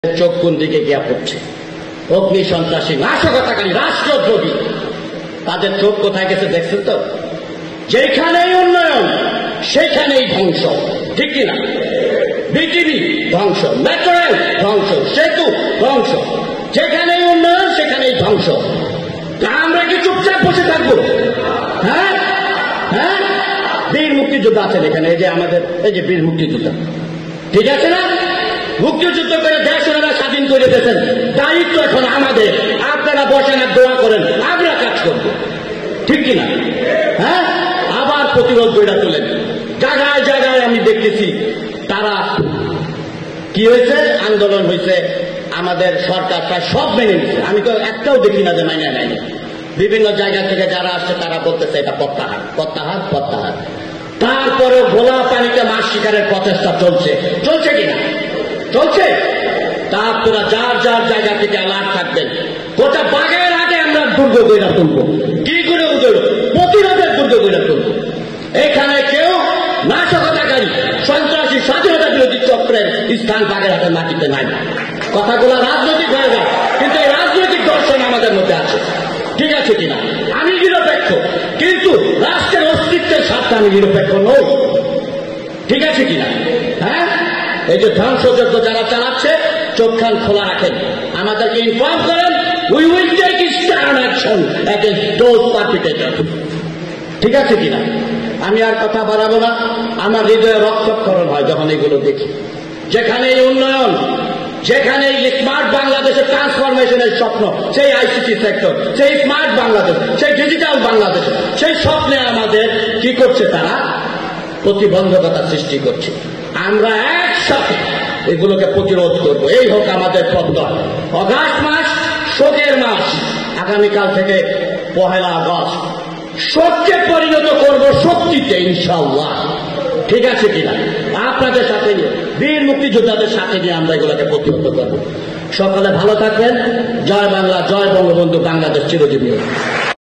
চোখ কোন দিকে গিয়া পড়ছে। অগ্নি সন্ত্রাসী, নাশকতাকারী, রাষ্ট্রদ্রোহী, তাদের চোখ কোথায় গেছে দেখছেন তো? যেখানেই উন্নয়ন সেখানেই ধ্বংস, ঠিক কিনা? বিটিভি ধ্বংস, মেট্রো রেল ধ্বংস, সেতু ধ্বংস, যেখানেই উন্নয়ন সেখানেই ধ্বংস। তা আমরা কি চুপচাপ বসে থাকবো? হ্যাঁ হ্যাঁ, বীর মুক্তিযোদ্ধা আছেন এখানে, এই যে আমাদের এই যে বীর মুক্তিযোদ্ধা, ঠিক আছে না? মুক্তিযুদ্ধ করে দেশ ওনারা স্বাধীন করে দিয়েছেন, দায়িত্ব এখন আমাদের। আপনারা বসেন আর দোয়া করেন, আমরা কাজ করব, ঠিক কিনা? হ্যাঁ, আবার প্রতিরোধ গড়ে তোলেন। জায়গায় জায়গায় আমি দেখতেছি তারা কি হয়েছে, আন্দোলন হয়েছে, আমাদের সরকার প্রায় সব মেনে নিচ্ছে। আমি তো একটাও দেখি না যে মাইনে নেয়নি। বিভিন্ন জায়গা থেকে যারা আসছে তারা বলতেছে এটা প্রত্যাহার প্রত্যাহার প্রত্যাহার। তারপরে ভোলা পানিতে মাছ শিকারের প্রচেষ্টা চলছে, চলছে কিনা? চলছে। তা আপনারা যার যার জায়গা থেকে অ্যালার্ট থাকবেন। গোটা বাগের আগে আমরা দুর্গ গড়ে তুলব, কি করে প্রতিরোধের দুর্গ গড়ে তুলব। এখানে কেউ নাশকতাকারী, সন্ত্রাসী, স্বাধীনতা বিরোধী চক্রের স্থান বাগের হাতের মাটিতে নাই। কথাগুলো রাজনৈতিক হয়ে যায়, কিন্তু এই রাজনৈতিক দর্শন আমাদের মধ্যে আছে, ঠিক আছে কিনা? আমি নিরপেক্ষ, কিন্তু রাষ্ট্রের অস্তিত্বের স্বার্থে আমি নিরপেক্ষ নই, ঠিক আছে কিনা? হ্যাঁ, এই যে ধ্বংসযজ্ঞ যারা চালাচ্ছে, চোখ কান খোলা রাখেন, আমাদেরকে ইনফর্ম করেন। We will take stern action against those perpetrators, ঠিক আছে কিনা? আমি আর কথা বাড়াবো না। আমার হৃদয়ে রক্তক্ষরণ হয় যখন এগুলো দেখি। যেখানে উন্নয়ন, যেখানে স্মার্ট বাংলাদেশের ট্রান্সফরমেশনের স্বপ্ন, সেই আইসিটি সেক্টর, সেই স্মার্ট বাংলাদেশ, সেই ডিজিটাল বাংলাদেশ, সেই স্বপ্নে আমাদের কি করছে? তারা প্রতিবন্ধকতা সৃষ্টি করছে। আমরা একসাথে এগুলোকে প্রতিরোধ করব। এই হোক আমাদের প্রত্যয়। অগাস্ট মাস শোকের মাস, আগামীকাল থেকে 1 আগস্ট শোককে পরিণত করব শক্তিতে, ইনশাআল্লাহ, ঠিক আছে কিনা? আপনাদের সাথে নিয়ে, বীর মুক্তিযোদ্ধাদের সাথে নিয়ে আমরা এগুলোকে প্রতিহত করব। সকলে ভালো থাকবেন। জয় বাংলা, জয় বঙ্গবন্ধু, বাংলাদেশ চিরজীবী।